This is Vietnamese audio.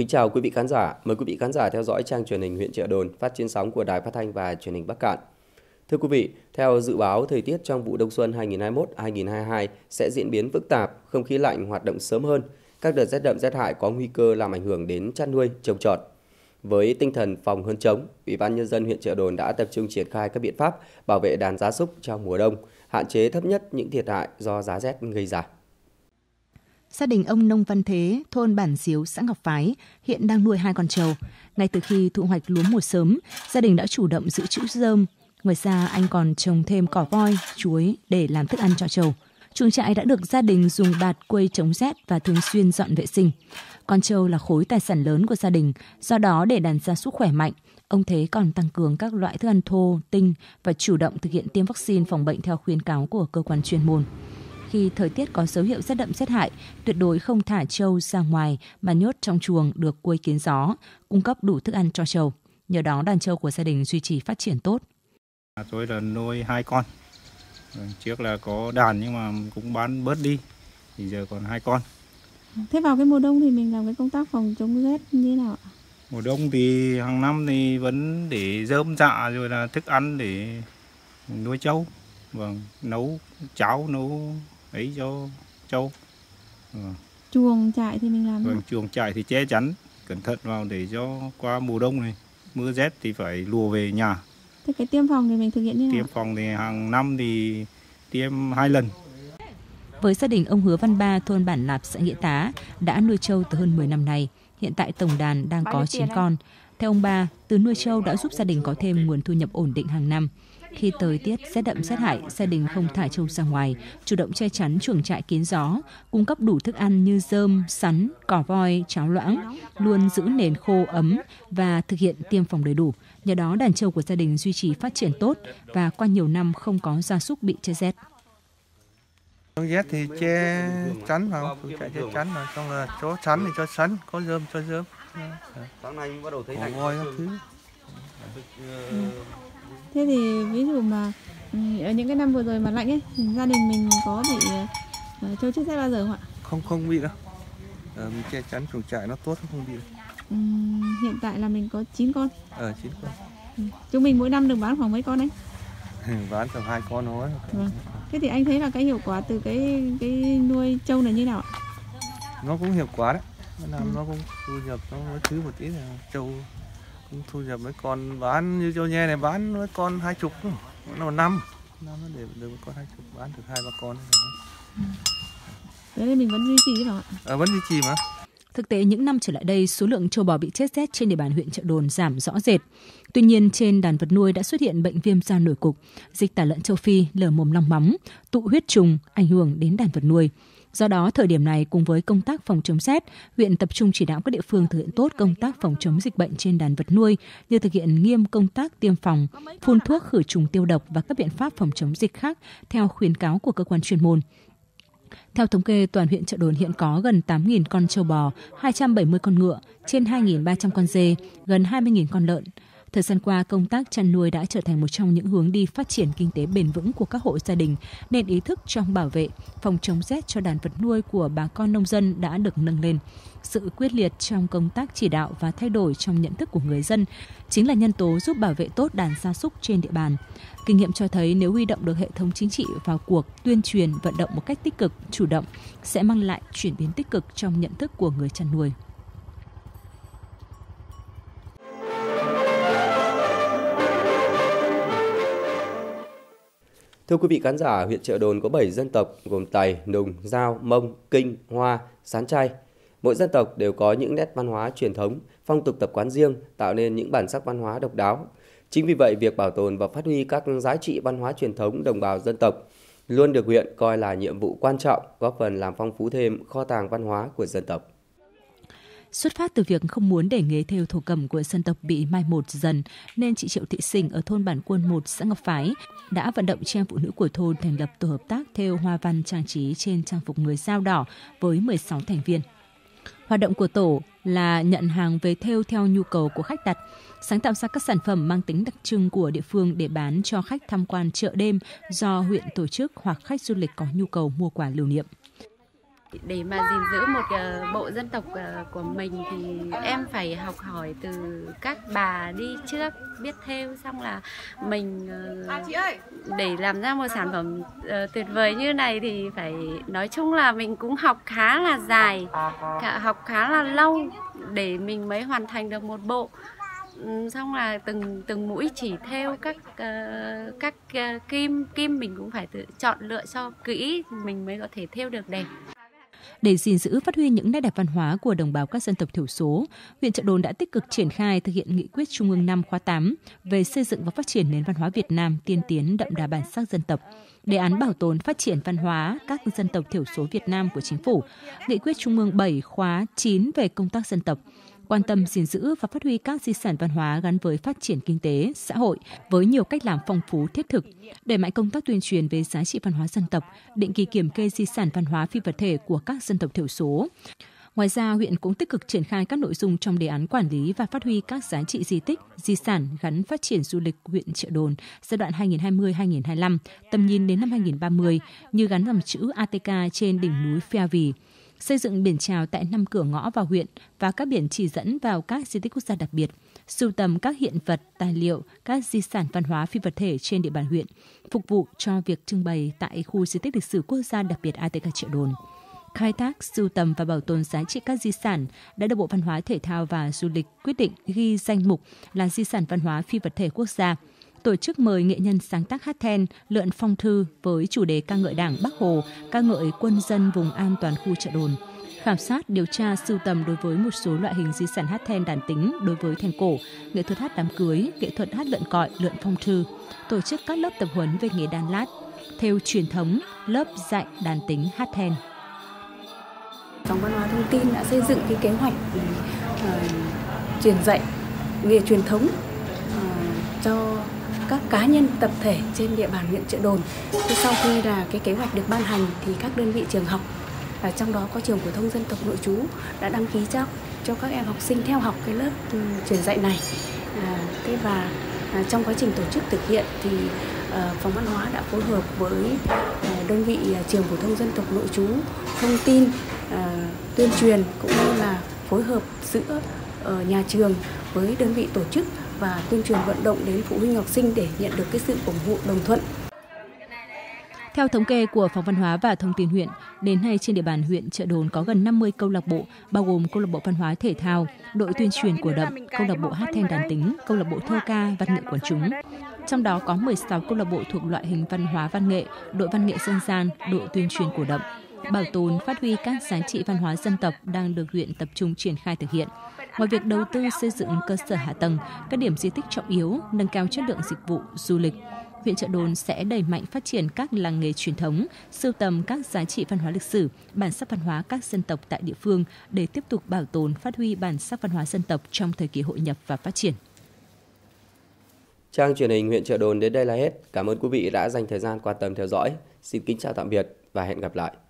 Kính chào quý vị khán giả. Mời quý vị khán giả theo dõi trang truyền hình huyện Chợ Đồn phát trên sóng của Đài Phát thanh và Truyền hình Bắc Kạn. Thưa quý vị, theo dự báo thời tiết trong vụ đông xuân 2021-2022 sẽ diễn biến phức tạp, không khí lạnh hoạt động sớm hơn, các đợt rét đậm rét hại có nguy cơ làm ảnh hưởng đến chăn nuôi, trồng trọt. Với tinh thần phòng hơn chống, Ủy ban nhân dân huyện Chợ Đồn đã tập trung triển khai các biện pháp bảo vệ đàn gia súc trong mùa đông, hạn chế thấp nhất những thiệt hại do giá rét gây ra. Gia đình ông Nông Văn Thế, thôn Bản Diếu, xã Ngọc Phái, hiện đang nuôi 2 con trâu. Ngay từ khi thu hoạch lúa mùa sớm, gia đình đã chủ động giữ trữ rơm. Ngoài ra, anh còn trồng thêm cỏ voi, chuối để làm thức ăn cho trâu. Chuồng trại đã được gia đình dùng bạt quây chống rét và thường xuyên dọn vệ sinh. Con trâu là khối tài sản lớn của gia đình, do đó để đàn gia súc khỏe mạnh, ông Thế còn tăng cường các loại thức ăn thô, tinh và chủ động thực hiện tiêm vaccine phòng bệnh theo khuyến cáo của cơ quan chuyên môn. Khi thời tiết có dấu hiệu rét đậm rét hại, tuyệt đối không thả trâu ra ngoài mà nhốt trong chuồng được quây kín gió, cung cấp đủ thức ăn cho trâu. Nhờ đó đàn trâu của gia đình duy trì phát triển tốt. Tôi là nuôi 2 con. Trước là có đàn nhưng mà cũng bán bớt đi. Thì giờ còn 2 con. Thế vào cái mùa đông thì mình làm cái công tác phòng chống rét như thế nào ạ? Mùa đông thì hàng năm thì vẫn để rơm rạ rồi là thức ăn để nuôi trâu. Vâng, nấu cháo, nấu ấy cho trâu. Chuồng trại thì mình làm. Vâng, chuồng trại thì che chắn cẩn thận vào để cho qua mùa đông này, mưa rét thì phải lùa về nhà. Thế cái tiêm phòng thì mình thực hiện như thế nào? Tiêm phòng thì hàng năm thì tiêm 2 lần. Với gia đình ông Hứa Văn Ba, thôn Bản Lạp, xã Nghĩa Tá, đã nuôi trâu từ hơn 10 năm nay. Hiện tại tổng đàn đang có 9 con. Theo ông Ba, từ nuôi trâu đã giúp gia đình có thêm nguồn thu nhập ổn định hàng năm. Khi thời tiết rét đậm rét hại, gia đình không thả trâu ra ngoài, chủ động che chắn chuồng trại kín gió, cung cấp đủ thức ăn như rơm, sắn, cỏ voi, cháo loãng, luôn giữ nền khô ấm và thực hiện tiêm phòng đầy đủ. Nhờ đó đàn trâu của gia đình duy trì phát triển tốt và qua nhiều năm không có gia súc bị chết rét. Trong rét thì che chắn vào, chạy che chắn vào, xong là chỗ sắn thì cho sắn, có rơm cho rơm. Sáng nay bắt đầu thấy lạnh. Voi các thứ. Thế thì ví dụ mà ở những cái năm vừa rồi mà lạnh ấy, gia đình mình có bị trâu chết rét bao giờ không ạ? Không bị đâu. Mình che chắn chuồng trại nó tốt, không bị đâu. Hiện tại là mình có 9 con. 9 con. Chúng mình mỗi năm được bán khoảng mấy con đấy? Bán tầm 2 con thôi. Vâng. Thế thì anh thấy là cái hiệu quả từ cái nuôi trâu này như nào ạ? Nó cũng hiệu quả đấy. Nó cũng thu nhập nó mỗi thứ một tí là trâu cũng thu nhập mấy con bán như trâu nhe này bán mấy con 20, nó 5 nó để được một con 20, bán được 2-3 con. Thế nên mình vẫn duy trì phải không ạ? Vẫn duy trì mà. Thực tế những năm trở lại đây, số lượng trâu bò bị chết rét trên địa bàn huyện Chợ Đồn giảm rõ rệt. Tuy nhiên, trên đàn vật nuôi đã xuất hiện bệnh viêm da nổi cục, dịch tả lợn châu Phi, lở mồm long móng, tụ huyết trùng ảnh hưởng đến đàn vật nuôi. Do đó, thời điểm này cùng với công tác phòng chống rét, huyện tập trung chỉ đạo các địa phương thực hiện tốt công tác phòng chống dịch bệnh trên đàn vật nuôi như thực hiện nghiêm công tác tiêm phòng, phun thuốc khử trùng tiêu độc và các biện pháp phòng chống dịch khác theo khuyến cáo của cơ quan chuyên môn. Theo thống kê, toàn huyện Chợ Đồn hiện có gần 8.000 con trâu bò, 270 con ngựa, trên 2.300 con dê, gần 20.000 con lợn. Thời gian qua, công tác chăn nuôi đã trở thành một trong những hướng đi phát triển kinh tế bền vững của các hộ gia đình, nên ý thức trong bảo vệ, phòng chống rét cho đàn vật nuôi của bà con nông dân đã được nâng lên. Sự quyết liệt trong công tác chỉ đạo và thay đổi trong nhận thức của người dân chính là nhân tố giúp bảo vệ tốt đàn gia súc trên địa bàn. Kinh nghiệm cho thấy nếu huy động được hệ thống chính trị vào cuộc tuyên truyền, vận động một cách tích cực, chủ động sẽ mang lại chuyển biến tích cực trong nhận thức của người chăn nuôi. Thưa quý vị khán giả, huyện Chợ Đồn có 7 dân tộc gồm Tày, Nùng, Dao, Mông, Kinh, Hoa, Sán Trai. Mỗi dân tộc đều có những nét văn hóa truyền thống, phong tục tập quán riêng, tạo nên những bản sắc văn hóa độc đáo. Chính vì vậy, việc bảo tồn và phát huy các giá trị văn hóa truyền thống đồng bào dân tộc luôn được huyện coi là nhiệm vụ quan trọng, góp phần làm phong phú thêm kho tàng văn hóa của dân tộc. Xuất phát từ việc không muốn để nghề thêu thổ cẩm của dân tộc bị mai một dần, nên chị Triệu Thị Sình ở thôn Bản Quân 1, xã Ngọc Phái đã vận động chị em phụ nữ của thôn thành lập tổ hợp tác thêu hoa văn trang trí trên trang phục người Dao đỏ với 16 thành viên. Hoạt động của tổ là nhận hàng về thêu theo nhu cầu của khách đặt, sáng tạo ra các sản phẩm mang tính đặc trưng của địa phương để bán cho khách tham quan chợ đêm do huyện tổ chức hoặc khách du lịch có nhu cầu mua quà lưu niệm. Để mà gìn giữ một bộ dân tộc của mình thì em phải học hỏi từ các bà đi trước, biết thêu, xong là mình để làm ra một sản phẩm tuyệt vời như này thì phải, nói chung là mình cũng học khá là dài, học khá là lâu để mình mới hoàn thành được một bộ. Xong là từng mũi chỉ thêu các kim mình cũng phải tự chọn lựa cho kỹ, mình mới có thể thêu được đẹp. Để gìn giữ phát huy những nét đẹp văn hóa của đồng bào các dân tộc thiểu số, huyện Chợ Đồn đã tích cực triển khai thực hiện nghị quyết Trung ương 5 khóa 8 về xây dựng và phát triển nền văn hóa Việt Nam tiên tiến đậm đà bản sắc dân tộc, đề án bảo tồn phát triển văn hóa các dân tộc thiểu số Việt Nam của Chính phủ, nghị quyết Trung ương 7 khóa 9 về công tác dân tộc, quan tâm gìn giữ và phát huy các di sản văn hóa gắn với phát triển kinh tế, xã hội với nhiều cách làm phong phú thiết thực, đẩy mạnh công tác tuyên truyền về giá trị văn hóa dân tộc, định kỳ kiểm kê di sản văn hóa phi vật thể của các dân tộc thiểu số. Ngoài ra, huyện cũng tích cực triển khai các nội dung trong đề án quản lý và phát huy các giá trị di tích, di sản gắn phát triển du lịch huyện Chợ Đồn giai đoạn 2020-2025, tầm nhìn đến năm 2030 như gắn dòng chữ ATK trên đỉnh núi Phe Vì, xây dựng biển chào tại 5 cửa ngõ vào huyện và các biển chỉ dẫn vào các di tích quốc gia đặc biệt, sưu tầm các hiện vật, tài liệu, các di sản văn hóa phi vật thể trên địa bàn huyện, phục vụ cho việc trưng bày tại khu di tích lịch sử quốc gia đặc biệt ATK Chợ Đồn. Khai thác, sưu tầm và bảo tồn giá trị các di sản đã được Bộ Văn hóa Thể thao và Du lịch quyết định ghi danh mục là di sản văn hóa phi vật thể quốc gia. Tổ chức mời nghệ nhân sáng tác hát then, lượn phong thư với chủ đề ca ngợi Đảng, Bác Hồ, ca ngợi quân dân vùng an toàn khu Chợ Đồn. Khảo sát, điều tra, sưu tầm đối với một số loại hình di sản hát then đàn tính đối với then cổ, nghệ thuật hát đám cưới, nghệ thuật hát lượn cọi, lượn phong thư. Tổ chức các lớp tập huấn về nghề đan lát, thêu truyền thống, lớp dạy đàn tính hát then. Phòng Văn hóa Thông tin đã xây dựng cái kế hoạch truyền dạy nghề truyền thống cho các cá nhân tập thể trên địa bàn huyện Chợ Đồn. Sau khi là cái kế hoạch được ban hành thì các đơn vị trường học, trong đó có trường phổ thông dân tộc nội trú, đã đăng ký cho các em học sinh theo học cái lớp truyền dạy này. Và trong quá trình tổ chức thực hiện thì Phòng Văn hóa đã phối hợp với đơn vị trường phổ thông dân tộc nội trú thông tin, tuyên truyền cũng như là phối hợp giữa nhà trường với đơn vị tổ chức và tuyên truyền vận động đến phụ huynh học sinh để nhận được cái sự ủng hộ đồng thuận. Theo thống kê của Phòng Văn hóa và Thông tin huyện, đến nay trên địa bàn huyện Chợ Đồn có gần 50 câu lạc bộ, bao gồm câu lạc bộ văn hóa thể thao, đội tuyên truyền cổ động, câu lạc bộ hát then đàn tính, câu lạc bộ thơ ca, văn nghệ quần chúng. Trong đó có 16 câu lạc bộ thuộc loại hình văn hóa văn nghệ, đội văn nghệ dân gian, đội tuyên truyền cổ động. Bảo tồn, phát huy các giá trị văn hóa dân tộc đang được huyện tập trung triển khai thực hiện. Ngoài việc đầu tư xây dựng cơ sở hạ tầng, các điểm di tích trọng yếu, nâng cao chất lượng dịch vụ, du lịch, huyện Chợ Đồn sẽ đẩy mạnh phát triển các làng nghề truyền thống, sưu tầm các giá trị văn hóa lịch sử, bản sắc văn hóa các dân tộc tại địa phương để tiếp tục bảo tồn, phát huy bản sắc văn hóa dân tộc trong thời kỳ hội nhập và phát triển. Trang truyền hình huyện Chợ Đồn đến đây là hết. Cảm ơn quý vị đã dành thời gian quan tâm theo dõi. Xin kính chào tạm biệt và hẹn gặp lại.